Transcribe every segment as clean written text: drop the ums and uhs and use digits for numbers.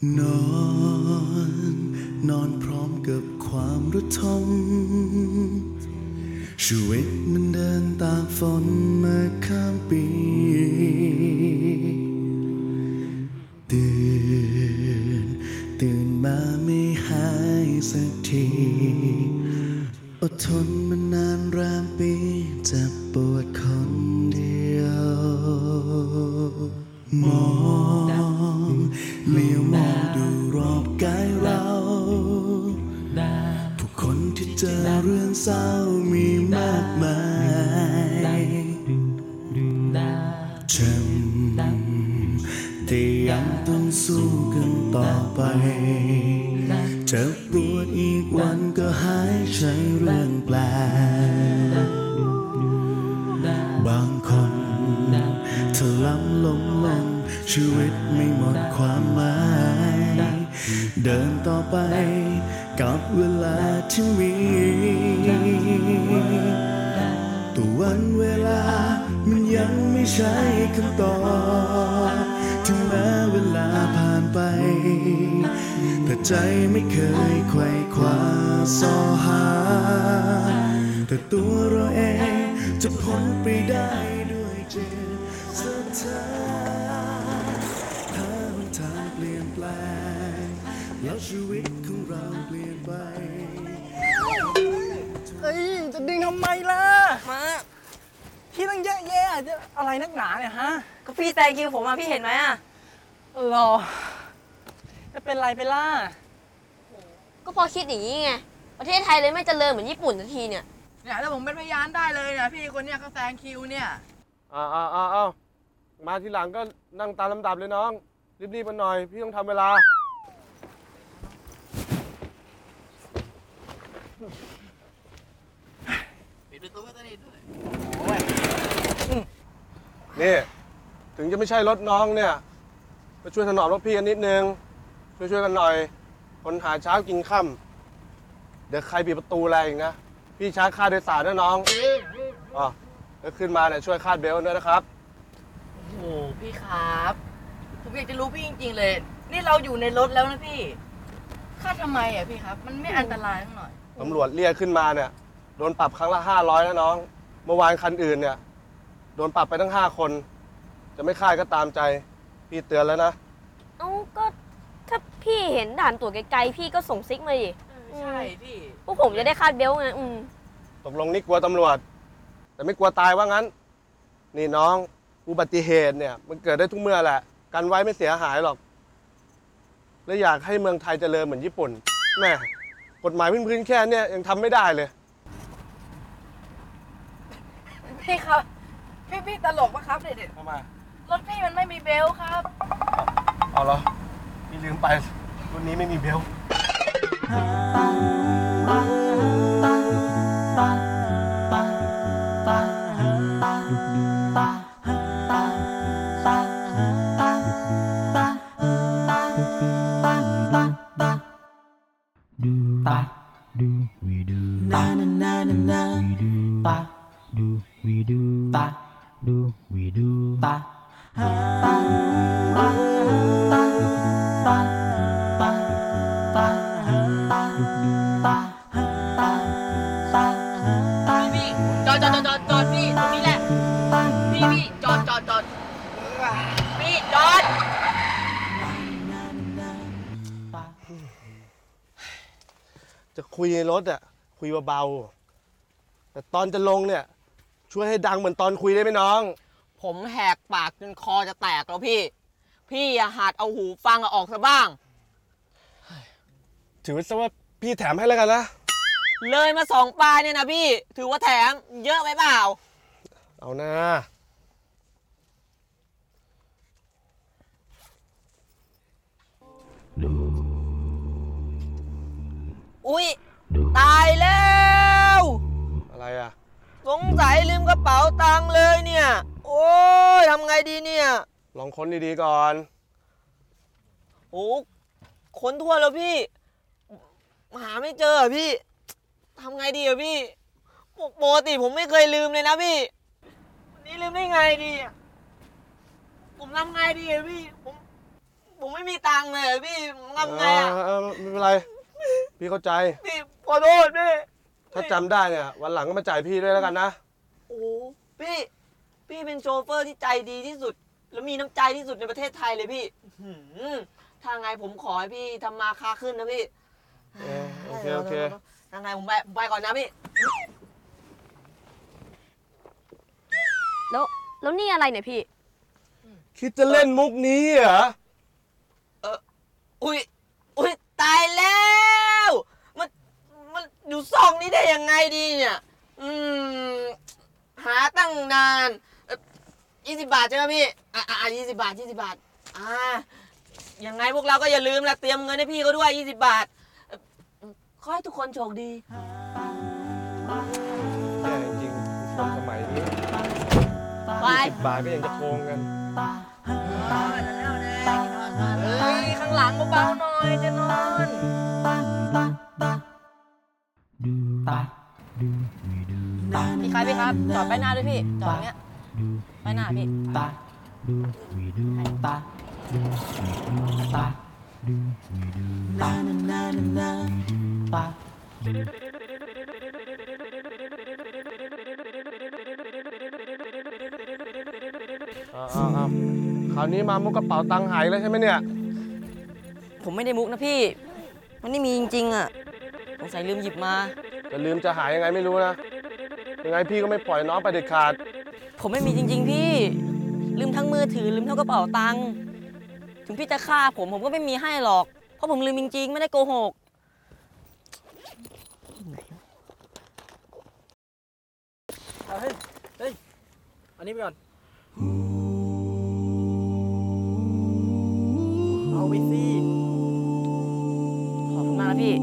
นอนนอนพร้อมกับความระทมชีวิตมันเดินตากฝนมาข้ามปีตื่นมาไม่หายสักทีอดทนมานานแรมปีจะปวดคนเดียวมองเลี้ยวมองดูรอบกายเราผู้คนที่เจอเรื่องเศร้ามีมากมายฉันแต่ยังต้องสู้กันต่อไปเจ็บปวดอีกวันก็หายใช่เรื่องแปลกบางคนถลำล้มลงชีวิตไม่หมดความหมายเดินต่อไปกับเวลาที่มีตัววันเวลามันยังไม่ใช่คำตอบถึงแม้เวลาผ่านไปแต่ใจไม่เคยไขว่คว้าสอหาแต่ตัวเราเองจะพ้นไปได้ด้วยจิตศรัทธาถ้าหนทางเปลี่ยนแปลงแล้วชีวิตของเราเปลี่ยนไปจะดึงทำไมล่ะมาพี่ตั้งเยอะแยะจะอะไรนักหนาเนี่ยฮะก็พี่แซงคิวผมอะพี่เห็นไหมอะรอจะเป็นไรไปล่ะก็พอคิดอย่างนี้ไงประเทศไทยเลยไม่เจริญเหมือนญี่ปุ่นสักทีเนี่ยแล้วผมเป็นพยานได้เลยเนี่ยพี่คนเนี้ยเขาแซงคิวเนี่ยมาทีหลังก็นั่งตามลำดับเลยน้องรีบๆมาหน่อยพี่ต้องทำเวลาปิดประตูก็จะดีด้วยนี่ถึงจะไม่ใช่รถน้องเนี่ยมาช่วยถนอมรถพี่กันนิดนึงช่วยกันหน่อยคนหาเช้ากินค่ำเดี๋ยวใครปิดประตูอะไรอีกนะพี่ชาร์จค่าโดยสารนะน้องแล้วขึ้นมาเนี่ยช่วยคาดเบลต์ด้วยนะครับโอ้โหพี่ครับผมอยากจะรู้พี่จริงๆเลยนี่เราอยู่ในรถแล้วนะพี่คาดทำไมอ่ะพี่ครับมันไม่อันตรายทั้งหน่อยตำรวจเรียกขึ้นมาเนี่ยโดนปรับครั้งละ500นะน้องเมื่อวานคันอื่นเนี่ยโดนปรับไปทั้ง5คนจะไม่ค่ายก็ตามใจพี่เตือนแล้วนะก็ถ้าพี่เห็นด่านตรวจไกลๆพี่ก็ส่งซิกมาดิใช่พี่พวกผมจะได้คาดเบลต์ไงตกลงนี่กลัวตำรวจแต่ไม่กลัวตายว่างั้นนี่น้องอุบัติเหตุเนี่ยมันเกิดได้ทุกเมื่อแหละกันไว้ไม่เสียหายหรอกและอยากให้เมืองไทยเจริญเหมือนญี่ปุ่นแม่กฎหมายพื้นๆแค่นี้ยังทำไม่ได้เลยพี่ครับพี่ตลกปะครับเด็กทำไมรถพี่มันไม่มีเบลครับเอาเหรอพี่ลืมไปรุ่นนี้ไม่มีเบลพี่จอดพี่ตรงนี้แหละพี่จอดพี่จอดจะคุยในรถอ่ะคุยเบาๆแต่ตอนจะลงเนี่ยช่วยให้ดังเหมือนตอนคุยได้ไหมน้องผมแหกปากจนคอจะแตกแล้วพี่อย่าหัดเอาหูฟังออกซะบ้างถือว่าพี่แถมให้แล้วกันนะเลยมา2 ปลาเนี่ยนะพี่ถือว่าแถมเยอะไปเปล่าเอานะอุ๊ยตายแล้วอะไรอ่ะสงสัยลืมกระเป๋าตังค์เลยเนี่ยโอ้ยทำไงดีเนี่ยลองค้นดีๆก่อนโอ้ค้นทั่วแล้วพี่หาไม่เจอพี่ทำไงดีอะพี่ปกติผมไม่เคยลืมเลยนะพี่วันนี้ลืมได้ไงดีผมทำไงดีอะพี่ผมไม่มีตังค์เลยพี่ผมทำไงอ่ะไม่เป็นไร พี่เข้าใจพี่ขอโทษพี่ถ้าจำได้เนี่ยวันหลังก็มาจ่ายพี่ด้วยแล้วกันนะโอ้พี่เป็นโชเฟอร์ที่ใจดีที่สุด แล้วมีน้ำใจที่สุดในประเทศไทยเลยพี่ถ้าไงผมขอให้พี่ทำมาค้าขึ้นนะพี่โอเคถ้าไงผมไปก่อนนะพี่แล้วนี่อะไรเนี่ยพี่คิดจะเล่นมุกนี้เหรออุ้ยตายแล้วมันอยู่ซองนี้ได้ยังไงดีเนี่ยหาตั้งนาน20 บาทใช่ไหมพี่20 บาทยังไงพวกเราก็อย่าลืมละเตรียมเงินให้พี่เขาด้วย20 บาทขอให้ทุกคนโชคดีแย่จริงๆคนสมัยนี้ไป 10 บาทก็ยังจะโกงกันเฮ้ยข้างหลังเบาๆหน่อยจะนอนพี่ครับ จอดไปหน้าด้วยพี่ จอดตรงเนี้ยไปหน้าพี่คราวนี้มามุกกระเป๋าตังค์หายแล้วใช่ไหมเนี่ยผมไม่ได้มุกนะพี่ มันไม่มีจริงๆอ่ะสงสัยลืมหยิบมาจะลืมจะหายยังไงไม่รู้นะ ยังไงพี่ก็ไม่ปล่อยน้องไปเด็ดขาดผมไม่มีจริงๆพี่ ลืมทั้งมือถือลืมทั้งกระเป๋าตังค์ถึงพี่จะฆ่าผมก็ไม่มีให้หรอก เพราะผมลืมจริงๆไม่ได้โกหกเฮ้ย อันนี้ไปก่อน เอาไปสิขอบคุณมากนะพี่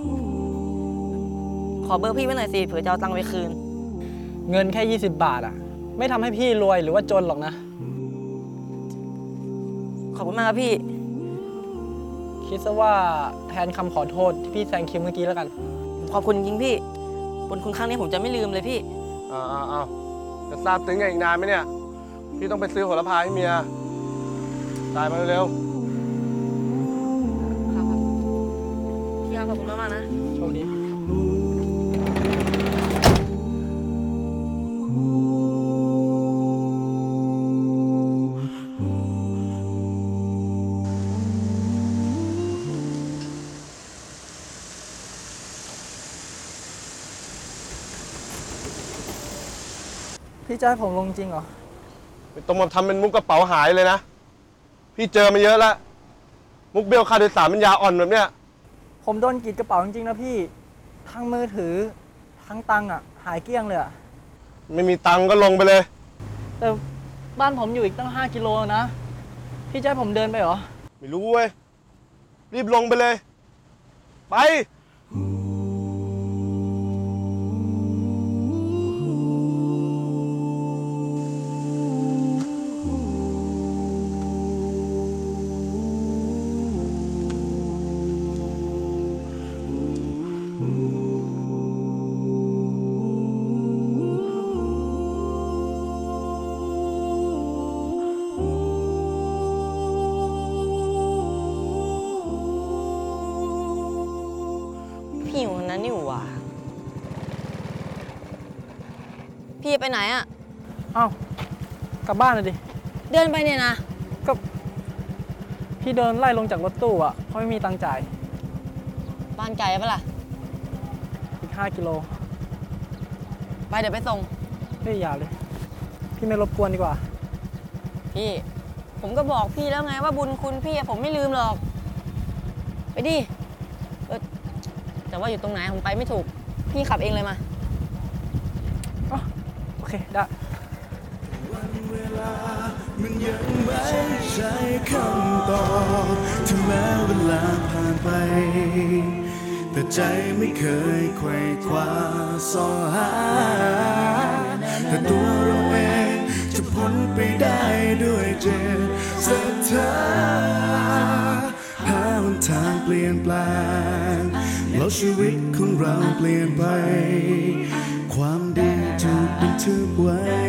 ขอเบอร์พี่ไว้หน่อยสิเผื่อจะเอาตังค์ไปคืนเงินแค่20 บาทอ่ะ ไม่ทำให้พี่รวยหรือว่าจนหรอกนะขอบคุณมากครับพี่คิดซะว่าแทนคำขอโทษที่พี่แซงคิวเมื่อกี้แล้วกันขอบคุณจริงพี่บุญคุณครั้งนี้ผมจะไม่ลืมเลยพี่เอาจะทราบซึ้งกันอีกนานไหมเนี่ย พี่ต้องไปซื้อโหระพาให้เมียจ่ายมาเร็วครับพี่ครับขอบคุณมากๆนะโชคดี พี่จะให้ผมลงจริงเหรอๆไม่ต้องมาทำเป็นมุกกระเป๋าหายเลยนะ พี่เจอมาเยอะแล้ว มุกเบี้ยวค่าโดยสารมันยาอ่อนแบบเนี้ยผมโดนกรีดกระเป๋าจริงๆนะพี่ ทั้งมือถือ ทั้งตังค์อ่ะ หายเกลี้ยงเลยอ่ะไม่มีตังค์ก็ลงไปเลยแต่บ้านผมอยู่อีกตั้ง5 กิโลนะ พี่จะให้ผมเดินไปเหรอไม่รู้เว้ย รีบลงไปเลย ไปพี่อยู่นั้นนี่หว่าพี่ไปไหนอ่ะเอ้า กลับบ้านเลยดิเดินไปเนี่ยนะก็พี่เดินไล่ลงจากรถตู้อ่ะเพราะไม่มีตังค์จ่ายบ้านไกลปะล่ะอีก5 กิโลไปเดี๋ยวไปส่งเฮ้ยอย่าเลย พี่ไม่รบกวนดีกว่าพี่ ผมก็บอกพี่แล้วไงว่าบุญคุณพี่ผมไม่ลืมหรอก ไปดิแต่ว่าอยู่ตรงไหนผมไปไม่ถูก พี่ขับเองเลยมาโอเค ได้วันเวลามันยังไม่ใช่คำตอบถึงแม้เวลาผ่านไป แต่ใจไม่เคยไขว่คว้าส่อหา แต่ตัวเราเองจะพ้นไปได้ด้วยเจตศรัทธาหาหนทางเปลี่ยนแปลงแล้วชีวิตของเราเปลี่ยนไป ความดีถูกบันทึกไว้